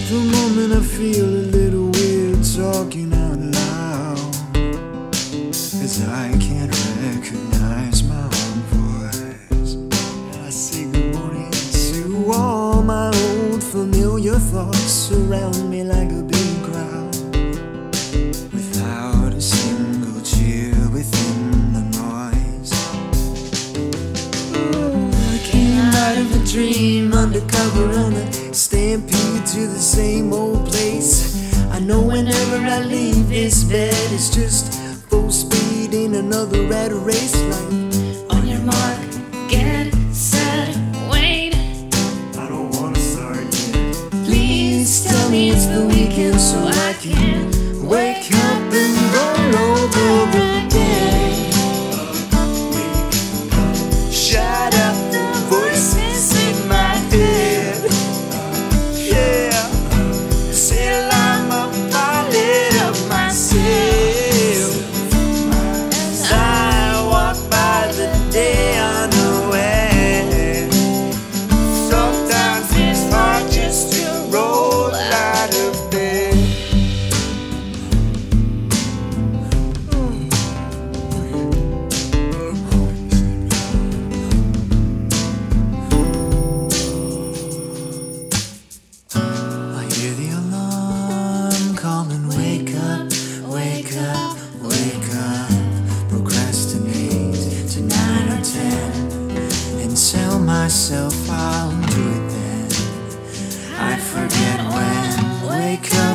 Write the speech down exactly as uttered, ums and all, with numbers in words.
the moment I feel a little weird talking out loud, 'cause I can't recognize my own voice. I say good morning to all my old familiar thoughts surround me like a big crowd, without a single cheer within the noise. I came out of a dream undercover on a stampede to the same old place. I know whenever I leave this bed, it's just full speed in another rat race. Like, on your mark, get set, wait. I don't wanna start yet. Please tell me it's the weekend so I can Wake up and roll over again. Shut up the voices in my head. Yeah, till I'm up, I lit up myself. As I walk by the day unaware, sometimes it's hard just to roll out of bed. I hear the alarm calling, wake up, wake up, wake up. Procrastinate to nine or ten, and tell myself I'll do it then. I forget when. Wake up.